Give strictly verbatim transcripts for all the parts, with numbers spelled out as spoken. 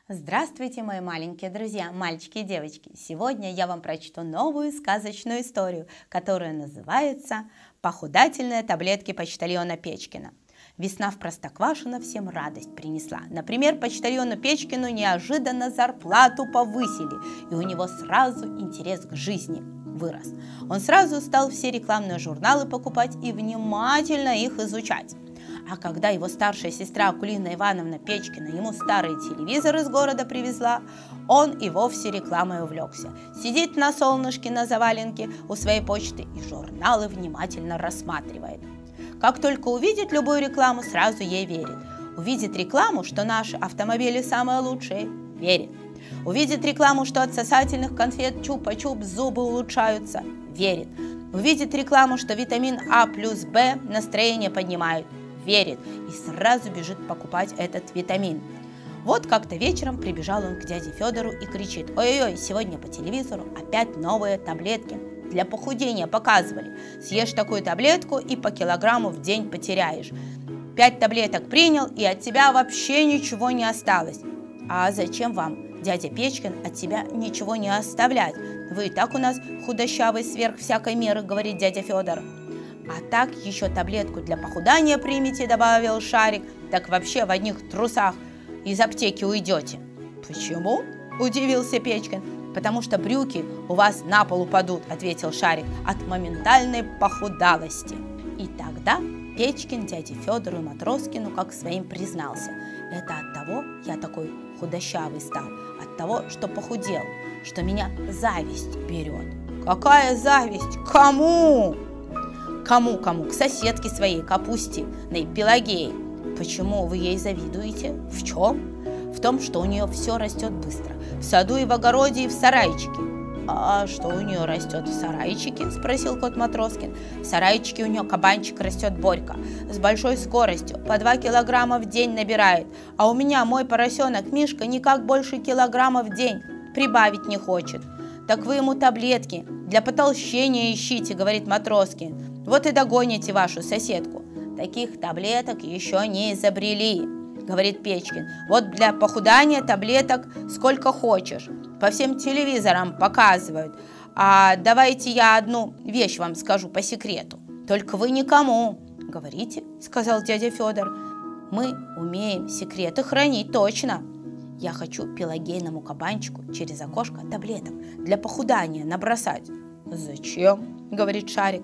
Здравствуйте, мои маленькие друзья, мальчики и девочки! Сегодня я вам прочту новую сказочную историю, которая называется «Похудательные таблетки почтальона Печкина». Весна в Простоквашино всем радость принесла. Например, почтальону Печкину неожиданно зарплату повысили, и у него сразу интерес к жизни вырос. Он сразу стал все рекламные журналы покупать и внимательно их изучать. А когда его старшая сестра Акулина Ивановна Печкина ему старый телевизор из города привезла, он и вовсе рекламой увлекся. Сидит на солнышке на заваленке у своей почты и журналы внимательно рассматривает. Как только увидит любую рекламу, сразу ей верит. Увидит рекламу, что наши автомобили самые лучшие, верит. Увидит рекламу, что от сосательных конфет чупа-чуп зубы улучшаются, верит. Увидит рекламу, что витамин А плюс Б настроение поднимают, верит и сразу бежит покупать этот витамин. Вот как-то вечером прибежал он к дяде Федору и кричит: «Ой-ой-ой, сегодня по телевизору опять новые таблетки для похудения показывали. Съешь такую таблетку и по килограмму в день потеряешь. Пять таблеток принял, и от тебя вообще ничего не осталось». «А зачем вам, дядя Печкин, от тебя ничего не оставлять? Вы и так у нас худощавый сверх всякой меры», — говорит дядя Федор. «А так еще таблетку для похудания примите», — добавил Шарик, «так вообще в одних трусах из аптеки уйдете». «Почему?» — удивился Печкин. «Потому что брюки у вас на пол упадут», — ответил Шарик, «от моментальной похудалости». И тогда Печкин дяде Федору и Матроскину как своим признался: «Это от того я такой худощавый стал, от того, что похудел, что меня зависть берет». «Какая зависть? Кому?» «Кому-кому? К соседке своей, Капустиной Пелагее». «Почему вы ей завидуете? В чем?» «В том, что у нее все растет быстро. В саду и в огороде, и в сарайчике». «А что у нее растет в сарайчике?» – спросил кот Матроскин. «В сарайчике у нее кабанчик растет Борька. С большой скоростью, по два килограмма в день набирает. А у меня мой поросенок Мишка никак больше килограмма в день прибавить не хочет». «Так вы ему таблетки для потолщения ищите», – говорит Матроскин. «Вот и догоните вашу соседку». «Таких таблеток еще не изобрели», — говорит Печкин. «Вот для похудания таблеток сколько хочешь. По всем телевизорам показывают. А давайте я одну вещь вам скажу по секрету. Только вы никому». «Говорите», — сказал дядя Федор. «Мы умеем секреты хранить точно. Я хочу пелагейному кабанчику через окошко таблеток для похудания набросать». «Зачем?» — говорит Шарик.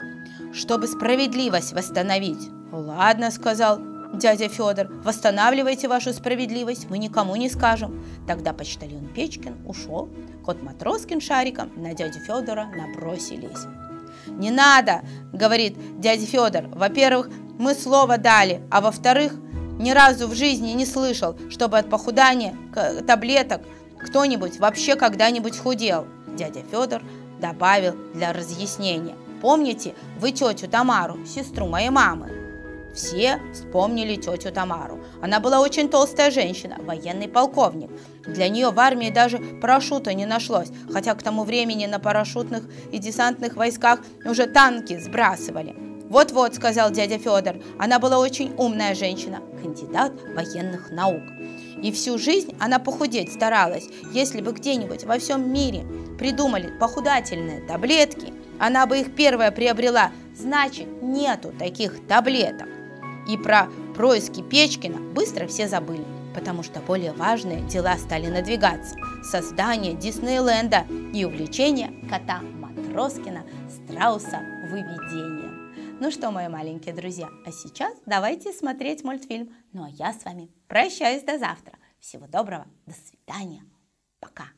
«Чтобы справедливость восстановить». «Ладно», — сказал дядя Федор, «восстанавливайте вашу справедливость, мы никому не скажем». Тогда почтальон Печкин ушел, кот Матроскин Шариком на дядю Федора набросились. «Не надо», — говорит дядя Федор, «во-первых, мы слово дали, а во-вторых, ни разу в жизни не слышал, чтобы от похудания таблеток кто-нибудь вообще когда-нибудь худел». Дядя Федор добавил для разъяснения: «Помните вы тетю Тамару, сестру моей мамы?» Все вспомнили тетю Тамару. Она была очень толстая женщина, военный полковник. Для нее в армии даже парашюта не нашлось, хотя к тому времени на парашютных и десантных войсках уже танки сбрасывали. «Вот-вот», — сказал дядя Федор, «она была очень умная женщина, кандидат военных наук. И всю жизнь она похудеть старалась. Если бы где-нибудь во всем мире придумали похудательные таблетки, она бы их первая приобрела. Значит, нету таких таблеток». И про происки Печкина быстро все забыли, потому что более важные дела стали надвигаться: создание Диснейленда и увлечение кота Матроскина страуса выведением. Ну что, мои маленькие друзья, а сейчас давайте смотреть мультфильм. Ну а я с вами прощаюсь до завтра. Всего доброго, до свидания, пока.